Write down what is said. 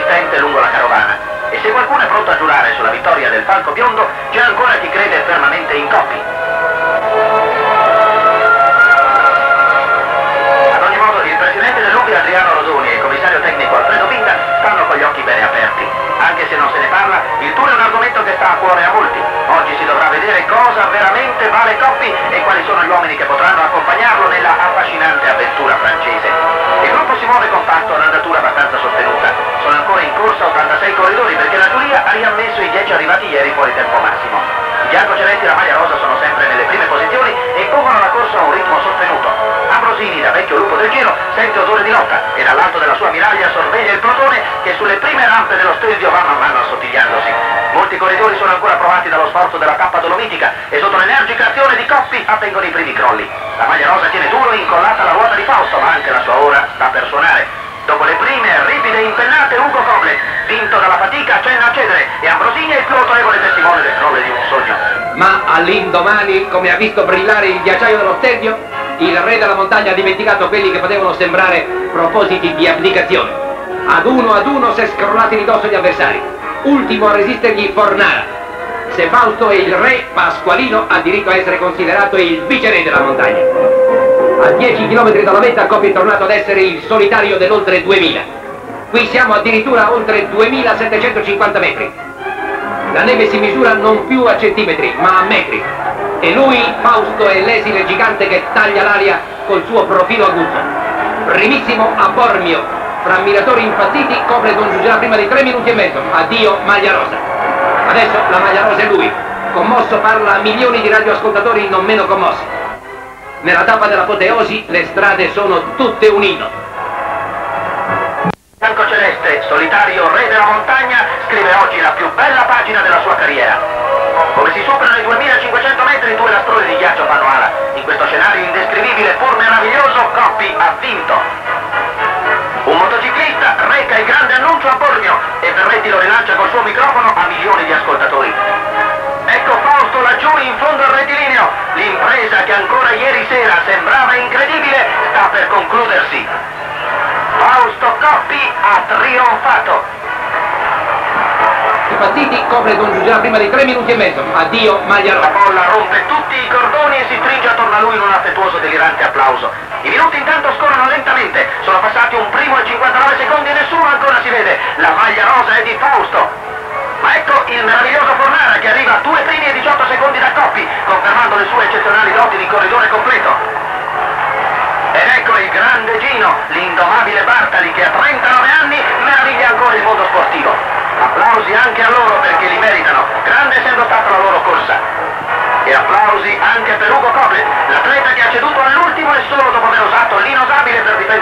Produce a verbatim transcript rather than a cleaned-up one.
consistente lungo la carovana. E se qualcuno è pronto a giurare sulla vittoria del falco biondo, c'è ancora chi crede fermamente in Coppi. Ad ogni modo, il presidente dell'U B I Adriano Rodoni e il commissario tecnico Alfredo Pinta stanno con gli occhi bene aperti. Anche se non se ne parla, il tour è un argomento che sta a cuore a molti. Oggi si dovrà vedere cosa veramente vale Coppi e quali sono gli uomini che potranno accompagnarlo nella affascinante avventura francese. Il gruppo si muove compatto a un'andatura abbastanza sostenuta. Sono ancora in corsa ottantasei corridori perché la giuria ha riammesso i dieci arrivati ieri fuori tempo massimo. I biancocelesti e la maglia rosa sono sempre nelle prime posizioni e pongono la corsa a un ritmo sostenuto. Ambrosini, da vecchio lupo del giro, sente odore di lotta e dall'alto della sua miraglia sorveglia il protone che sulle prime rampe dello Stelvio va man mano assottigliandosi. Molti corridori sono ancora provati dallo sforzo della tappa dolomitica e sotto l'energica azione di Coppi avvengono i primi crolli. La maglia rosa tiene duro incollata alla ruota di Fausto, ma anche la sua ora sta per suonare. Dopo le prime ripide impennate, Ugo Koblet, vinto dalla fatica, accenna a cedere e Ambrosini è il più autorevole testimone del crollo di un sogno. Ma all'indomani, come ha visto brillare il ghiacciaio dello Stelvio, il re della montagna ha dimenticato quelli che potevano sembrare propositi di abdicazione. Ad uno ad uno si è scrollati di dosso gli avversari. Ultimo a resistergli Fornara. Se Fausto è il re, Pasqualino ha diritto a essere considerato il viceré della montagna. A dieci chilometri dalla meta Coppi è tornato ad essere il solitario dell'oltre duemila. Qui siamo addirittura a oltre duemilasettecentocinquanta metri. La neve si misura non più a centimetri, ma a metri. E lui, Fausto, è l'esile gigante che taglia l'aria col suo profilo aguzzo. Primissimo a Bormio. Fra ammiratori impazziti, Coppi non giungerà prima di tre minuti e mezzo. Addio maglia rosa. Adesso la maglia rosa è lui. Commosso parla a milioni di radioascoltatori non meno commossi. Nella tappa dell'apoteosi le strade sono tutte un inno. Biancoceleste, solitario re della montagna, scrive oggi la più bella pagina della sua carriera. Come si superano i duemilacinquecento metri, due lastroni di ghiaccio fanno ala. In questo scenario indescrivibile pur meraviglioso, Coppi ha vinto. Un motociclista reca il grande annuncio a Bormio e Ferretti lo rilancia col suo microfono a milioni di ascoltatori. Ecco Fausto laggiù in fondo al rettilineo. L'impresa che ancora ieri sera sembrava incredibile sta per concludersi. Fausto Coppi ha trionfato. Impazziti, Coppi non giungerà prima di tre minuti e mezzo. Addio maglia rosa. La bolla rompe tutti i cordoni e si stringe attorno a lui in un affettuoso delirante applauso. I minuti intanto scorrono lentamente. Sono passati un primo e cinquantanove secondi e nessuno ancora si vede. La maglia rosa è di Fausto. Ma ecco il meraviglioso Fornara che arriva a due primi e diciotto secondi da Coppi, confermando le sue eccezionali doti di corridore completo. Ed ecco il grande Gino, l'indomabile Bartali che a trentanove anni meraviglia ancora il mondo sportivo. Applausi anche a loro perché li meritano, grande essendo stata la loro corsa. E applausi anche per Ugo Koblet, l'atleta che ha ceduto all'ultimo e solo dopo aver usato l'inosabile per difendere